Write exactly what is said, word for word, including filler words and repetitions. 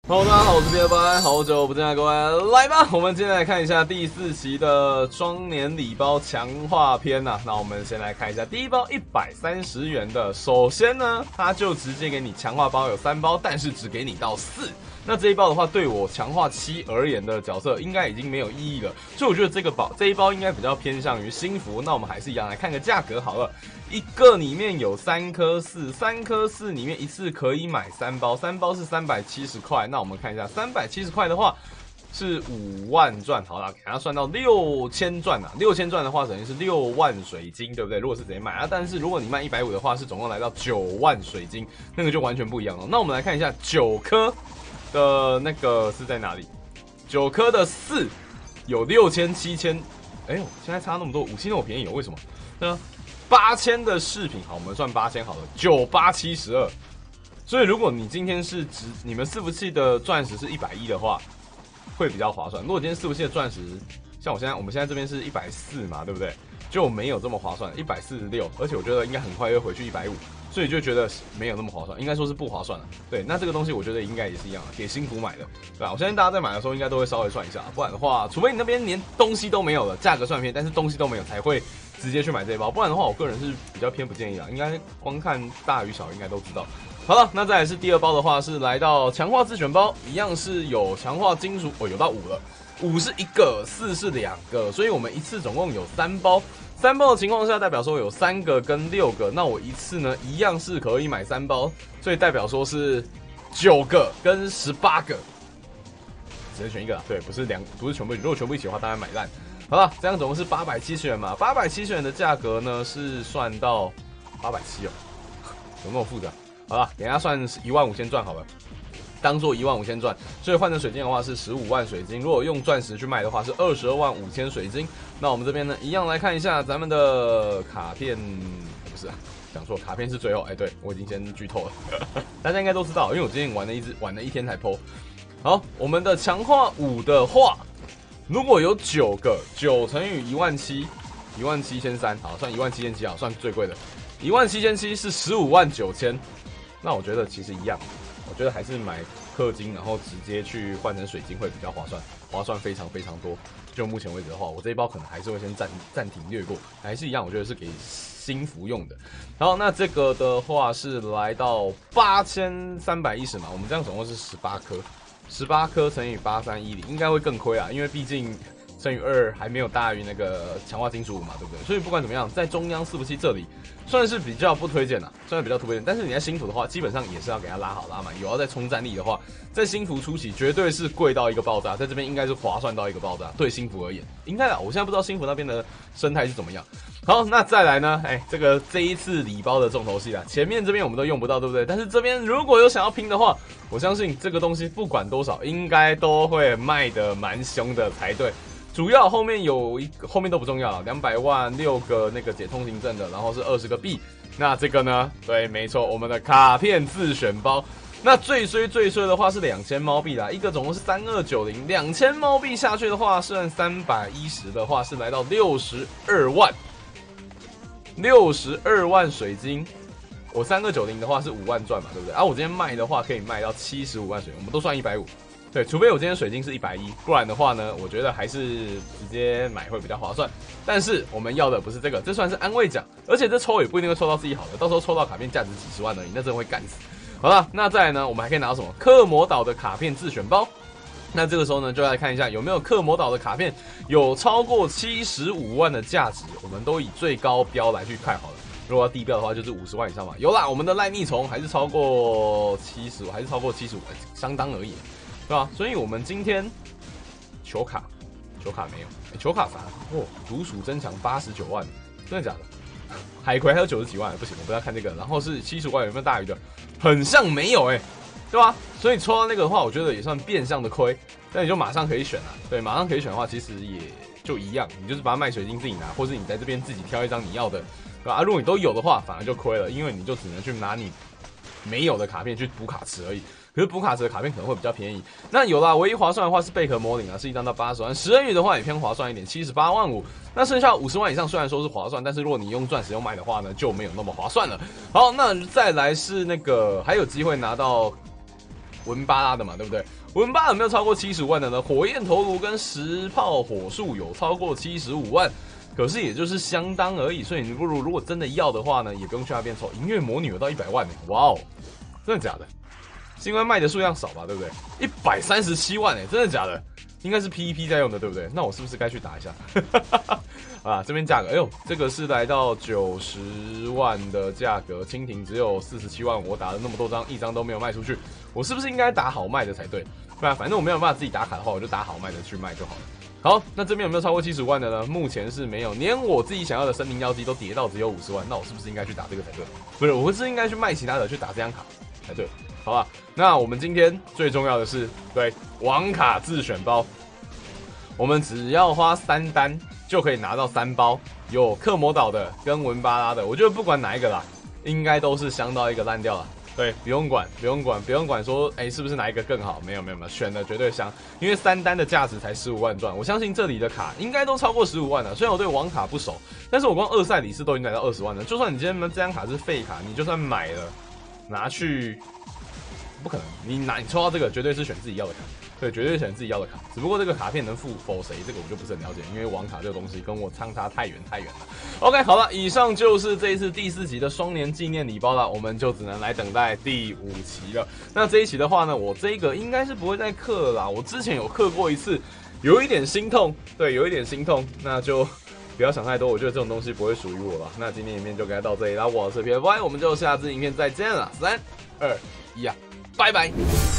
Hello， 大家好，我是 B 二八，好久不见啊，各位，来吧，我们今天来看一下第四期的双年礼包强化篇呐、啊。那我们先来看一下第一包一百三十元的，首先呢，它就直接给你强化包有三包，但是只给你到四。那这一包的话，对我强化七而言的角色，应该已经没有意义了，所以我觉得这个包这一包应该比较偏向于新服。那我们还是一样来看个价格好了，一个里面有三颗四，三颗四里面一次可以买三包，三包是三百七十块。那我们看一下，三百七十块的话是五万钻，好了，给它算到六千钻啊，六千钻的话等于是六万水晶，对不对？如果是直接买啊，但是如果你卖一百五的话，是总共来到九万水晶，那个就完全不一样了。那我们来看一下九颗。的那个是在哪里？九颗的四有六千、七千，哎呦，现在差那么多，五千那么便宜哦？为什么？那八千的饰品，好，我们算八千好了，九八七十二。所以如果你今天是值你们伺服器的钻石是一百一的话，会比较划算。如果今天伺服器的钻石，像我现在我们现在这边是一百四嘛，对不对？就没有这么划算，一百四十六，而且我觉得应该很快又回去一百五。所以就觉得没有那么划算，应该说是不划算了。对，那这个东西我觉得应该也是一样的，给新服买的，对吧？我相信大家在买的时候应该都会稍微算一下，不然的话，除非你那边连东西都没有了，价格算便宜，但是东西都没有才会直接去买这一包，不然的话，我个人是比较偏不建议啦。应该光看大与小应该都知道。好了，那再来是第二包的话，是来到强化自选包，一样是有强化金属，哦，有到五了，五是一个，四是两个，所以我们一次总共有三包。三包的情况下，代表说有三个跟六个，那我一次呢一样是可以买三包，所以代表说是九个跟十八个，只能选一个啦。对，不是两，不是全部。如果全部一起的话，当然买烂。好了，这样总共是八百七十元嘛，八百七十元的价格呢是算到八百七哦，有那么复杂？好了，给它算一万五千钻好了。当做一万五千钻，所以换成水晶的话是十五万水晶。如果用钻石去卖的话是二十二万五千水晶。那我们这边呢，一样来看一下咱们的卡片，不是啊，讲错，卡片是最后。哎，对我已经先剧透了，大家应该都知道，因为我今天玩了一直玩了一天才 po。好，我们的强化五的话，如果有九个，九乘以一万七，一万七千三，好，算一万七千七好，算最贵的，一万七千七是十五万九千。那我觉得其实一样。我觉得还是买氪金，然后直接去换成水晶会比较划算，划算非常非常多。就目前为止的话，我这一包可能还是会先暂暂停略过，还是一样，我觉得是给新服用的。然后那这个的话是来到八千三百一十嘛，我们这样总共是十八颗，十八颗乘以八三一零，应该会更亏啊，因为毕竟乘以二还没有大于那个强化金属五嘛，对不对？所以不管怎么样，在中央伺服器这里。算是比较不推荐啦，算是比较推荐，但是你在新服的话，基本上也是要给它拉好拉满。有要再冲战力的话，在新服初期绝对是贵到一个爆炸，在这边应该是划算到一个爆炸。对新服而言，应该啦，我现在不知道新服那边的生态是怎么样。好，那再来呢？哎、欸，这个这一次礼包的重头戏啦，前面这边我们都用不到，对不对？但是这边如果有想要拼的话，我相信这个东西不管多少，应该都会卖得蛮凶的才对。主要后面有一个，后面都不重要了，两百万六个那个解通行证的，然后是二十个币。那这个呢？对，没错，我们的卡片自选包。那最衰最衰的话是两千猫币啦，一个总共是三二九零，两千猫币下去的话，剩三百一十的话是来到六十二万，六十二万水晶。我三二九零的话是五万钻嘛，对不对？啊，我今天卖的话可以卖到七十五万水晶，我们都算一百五。对，除非我今天水晶是一百一，不然的话呢，我觉得还是直接买会比较划算。但是我们要的不是这个，这算是安慰奖，而且这抽也不一定会抽到自己好的，到时候抽到卡片价值几十万而已，那真的会干死。好了，那再来呢，我们还可以拿到什么？克魔岛的卡片自选包。那这个时候呢，就来看一下有没有克魔岛的卡片有超过七十五万的价值，我们都以最高标来去看好了。如果要低标的话，就是五十万以上嘛。有啦，我们的赖逆虫还是超过七十五，还是超过七十五，相当而已。对吧？所以我们今天球卡，球卡没有，欸、球卡啥？哦，独属增强八十九万，真的假的？海葵还有九十几万，不行，我不要看这个。然后是七十万，有没有大于的？很像没有哎、欸，对吧？所以抽到那个的话，我觉得也算变相的亏，那你就马上可以选了。对，马上可以选的话，其实也就一样，你就是把它卖水晶自己拿，或是你在这边自己挑一张你要的，对吧？啊，如果你都有的话，反而就亏了，因为你就只能去拿你没有的卡片去补卡池而已。可是补卡池的卡片可能会比较便宜。那有啦，唯一划算的话是贝壳魔领啊，是一张到八十万。食人鱼的话也偏划算一点，七十八万五。那剩下五十万以上虽然说是划算，但是如果你用钻石用买的话呢，就没有那么划算了。好，那再来是那个还有机会拿到文巴拉的嘛，对不对？文巴拉有没有超过七十五万的呢？火焰头颅跟石炮火术有超过七十五万。可是也就是相当而已，所以你不如如果真的要的话呢，也不用去那边抽。音乐魔女有到一百万呢，哇哦，真的假的？是因为卖的数量少吧，对不对？一百三十七万哎，真的假的？应该是 P V P 在用的，对不对？那我是不是该去打一下？啊，这边价格，哎呦，这个是来到九十万的价格，蜻蜓只有四十七万，我打了那么多张，一张都没有卖出去，我是不是应该打好卖的才对？不然反正我没有办法自己打卡的话，我就打好卖的去卖就好了。好，那这边有没有超过七十万的呢？目前是没有，连我自己想要的森林妖姬都跌到只有五十万，那我是不是应该去打这个才对？不是，我是应该去卖其他的去打这张卡才对，好吧？那我们今天最重要的是，对网卡自选包，我们只要花三单就可以拿到三包，有克魔岛的跟文巴拉的，我觉得不管哪一个啦，应该都是香到一个烂掉了。对，不用管，不用管，不用管说，哎、欸，是不是哪一个更好？没有，没有，没有，选的绝对香，因为三单的价值才十五万赚，我相信这里的卡应该都超过十五万了。虽然我对网卡不熟，但是我光二赛里斯都已经来到二十万了。就算你今天这张卡是废卡，你就算买了，拿去，不可能，你拿你抽到这个绝对是选自己要的卡。对，绝对选自己要的卡，只不过这个卡片能付否谁，这个我就不是很了解，因为网卡这个东西跟我相差太远太远了。OK， 好了，以上就是这一次第四集的双年纪念礼包了，我们就只能来等待第五期了。那这一期的话呢，我这个应该是不会再氪了啦，我之前有氪过一次，有一点心痛，对，有一点心痛，那就不要想太多，我觉得这种东西不会属于我了。那今天影片就该到这里啦，我是 P F Y， 我们就下次影片再见了，三二一啊，拜拜。